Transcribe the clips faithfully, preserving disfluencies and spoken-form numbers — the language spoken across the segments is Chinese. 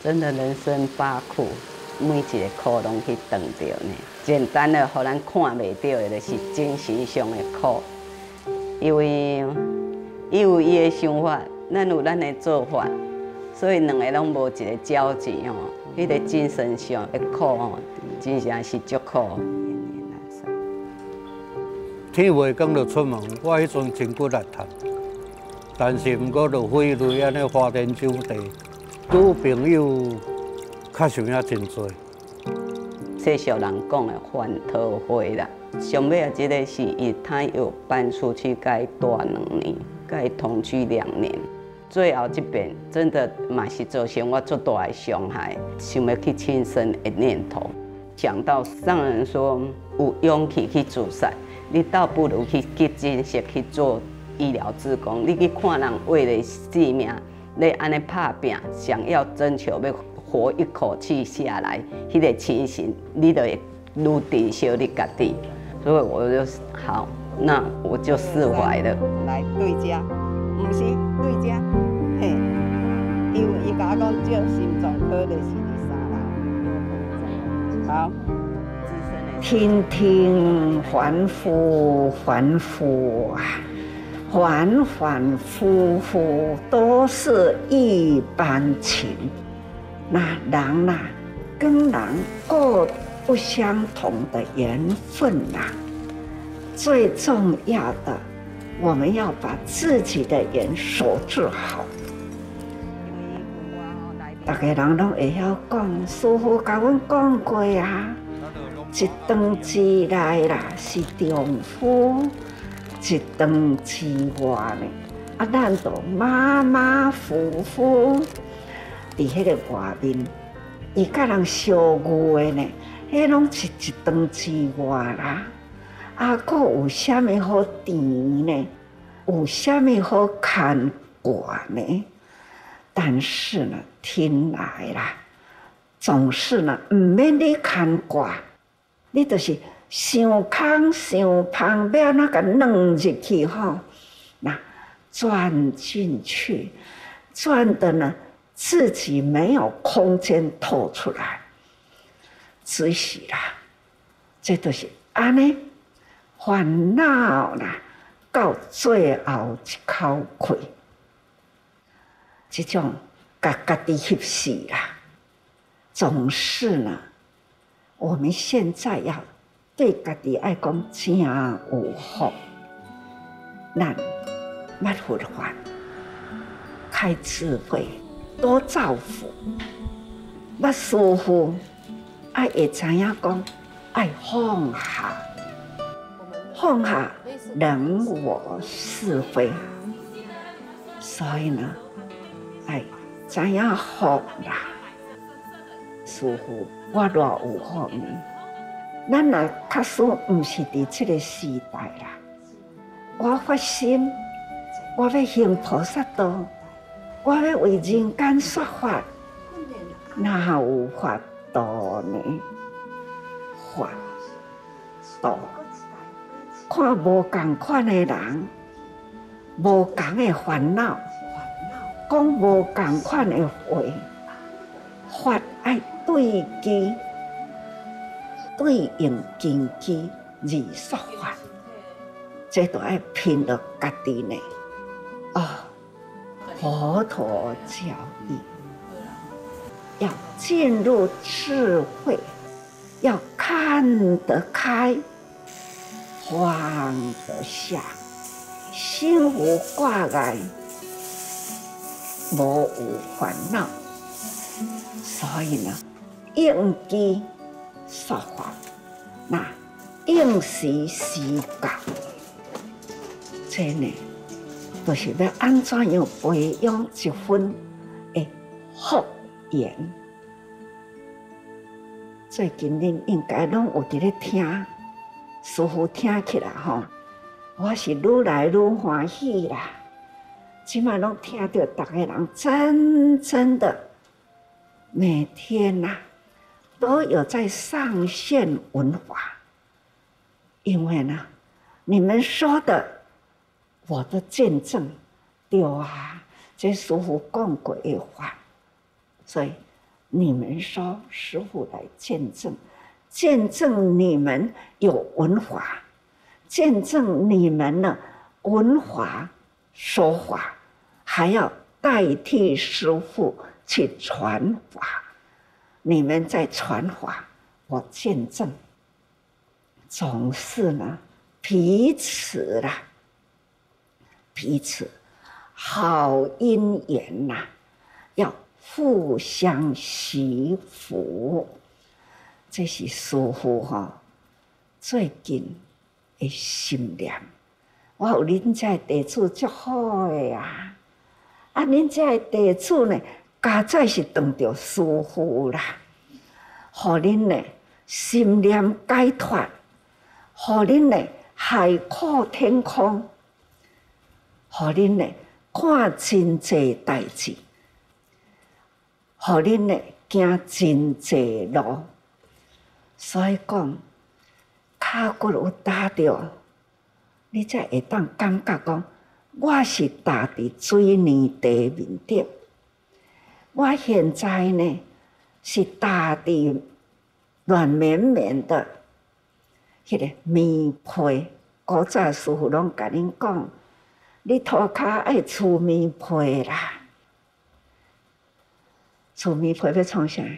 真的人生八苦，每一个苦拢去尝着呢。简单的，互咱看袂到的，就是精神上的苦。因为伊有伊的想法，咱有咱的做法，所以两个拢无一个交集吼。迄个精神上的苦吼，真正是足苦。 天未讲就出门，我迄阵真骨力赚，但是毋过就费累安尼花天酒地，女朋友较想遐真多。 世俗人讲的反桃花啦，上尾啊，即个是伊他又搬出去，甲伊住两年，甲伊同居两年。最后这边真的嘛是造成我足大的伤害，想要去轻生的念头。讲到上人说有勇气去自杀，你倒不如去去珍惜去做医疗志工，你去看人为了性命，你安尼拍拼，想要争取要活一口气下来，迄、那个情形，你就会愈抵消你家己。所以我就好，那我就释怀了。来对家，不是对家，嘿，因为伊甲我讲，照心脏科就是第三啦。好。 听听反复反复啊，反反复复都是一般情。那人呐、啊，跟人各不相同的缘分呐、啊，最重要的，我们要把自己的缘守住好。大家人拢会晓讲，师父甲阮讲过啊。一顿之内啦是丈夫，一顿之外呢，啊，咱都马马虎虎伫迄个外面，伊甲人相遇的呢，迄拢是一顿之外啦。啊，佫有啥物好甜呢？有啥物好牵挂呢？但是呢，天来啦，总是呢，毋免你牵挂。你就是想空想旁边那个弄入去吼，那钻进去，钻的呢自己没有空间透出来，只是啦，这都是安尼烦恼啦，到最后一口气，这种家家己翕死啦，总是呢。我们现在要对家己爱讲真有福，咱捌佛法，开智慧，多造福。捌师父爱会知影讲，爱放下，放下人我是非。所以呢，爱知影福啦，师父。我偌有福呢？咱若确实毋是伫即个时代啦。我发心，我要行菩萨道，我要为人间说法，哪有法度呢？法度，看无共款的人，无共的烦恼，讲无共款的话，法爱。对机对应根基而说法，这都要拼到家己呢。啊、哦，佛陀教义要进入智慧，要看得开，放得下，心无挂碍，无有烦恼。所以呢。应机说法，那应时时教，这呢，就是要安怎样培养一份的福缘。最近恁应该拢有伫咧听，师父听起来吼，我是愈来愈欢喜啦。即摆拢听到大家人真真的每天呐、啊。都有在上线文法，因为呢，你们说的，我的见证，对啊，这师父讲过的话，所以你们说师父来见证，见证你们有文化，见证你们呢文化说法，还要代替师父去传法。你们在传法，我见证，总是呢彼此啦，彼此好姻缘呐，要互相惜福。这是师父吼最近的心念。我有恁这弟子足好的呀，啊，恁这弟子呢，加在是当着师父啦，互恁呢心念解脱，互恁呢海阔天空，互恁呢看真济代志，互恁呢行真济路。所以讲，脚骨有打着，你才会当感觉讲，我是踏伫水泥地面顶。我现在呢是踏伫软绵绵的迄个棉被。古早师父拢甲恁讲，你涂骹爱厝棉被啦，厝棉被要创啥？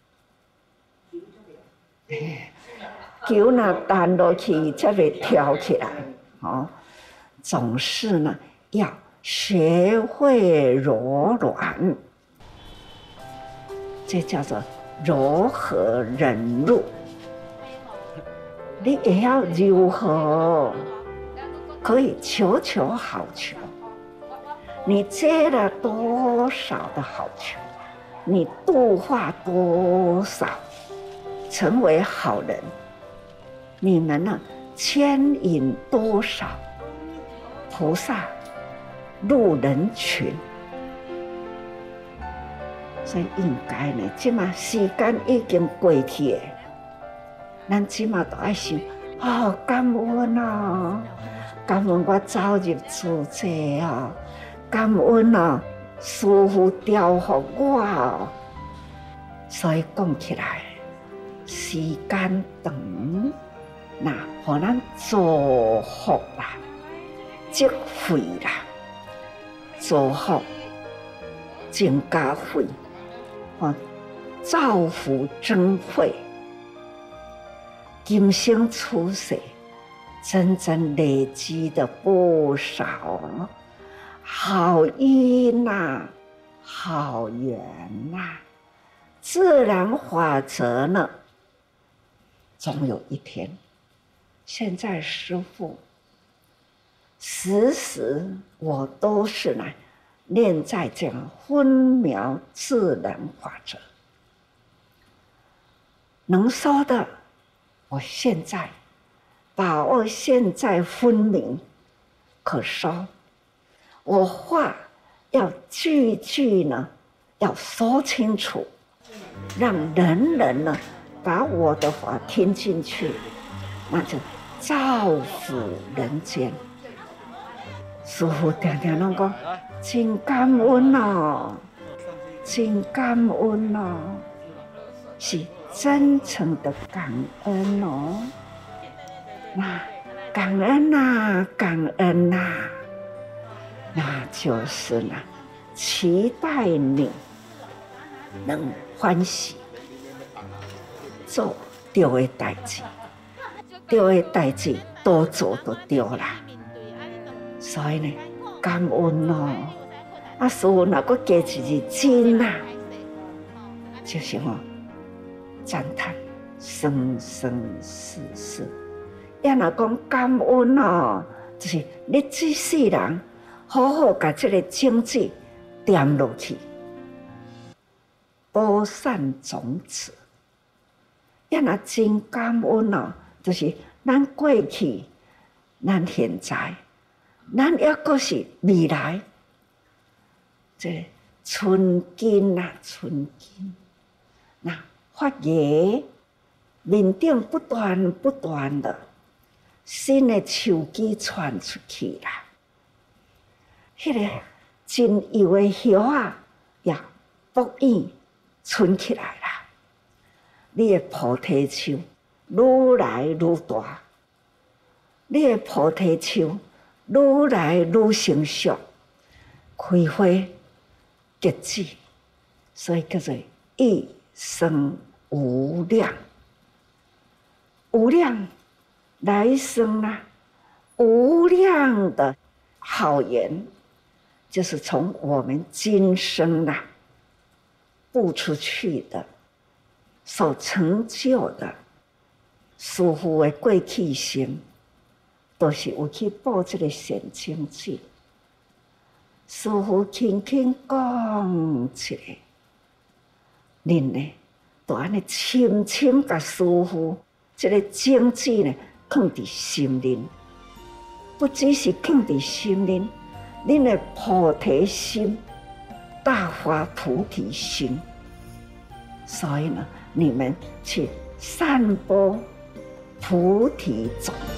球若弹落去，才会跳起来。哦，总是呢要学会柔软，这叫做柔和忍辱。你也要如何可以求求好球？你接了多少的好球？你度化多少？成为好人，你们呢牵引多少菩萨入人群？所以应该呢，即马时间已经过去了，咱即马都爱想，哦，感恩哦，感恩我走入自在哦，感恩哦，师父调伏我哦。所以讲起来，时间长，那互咱造福啦，积慧啦，造福增加慧，哦，造福增慧，今生出世，真正累积的不少好因呐，好缘呐，自然法则呢，总有一天。现在师父时时我都是呢念在这样分秒自然法则，能说的，我现在把握现在分明可说，我话要句句呢要说清楚，让人人呢把我的话听进去，那就造福人间。师父常常拢讲，真感恩哦，真感恩哦，是真诚的感恩哦。那感恩呐、啊，感恩呐、啊，那就是呢，期待你能欢喜，做对的代志。对的代志多做就对啦，所以呢，感恩哦。啊，师父若阁加一字真呐，就是吼赞叹生生世世。要若讲感恩哦，就是你这世人好好把这个经济点落去，播散种子。要若真感恩哦。就是咱过去，咱现在，咱抑阁是未来，这春金啊，春金，那发芽，面顶不断不断的新的树枝传出去啦。迄、那个真幼的叶啊，也不易存起来啦。你的菩提树愈来愈大，你的菩提树愈来愈成熟，开花结籽，所以叫做一生无量。无量来生啊，无量的好缘，就是从我们今生啊布出去的，所成就的，师父的过去生，都是有去布这个善情志。师父轻轻讲一个，恁呢，就安尼深深甲师父这个情志呢，放伫心灵。不只是放伫心灵，恁的菩提心、大发菩提心。所以呢，你们去散播菩提种。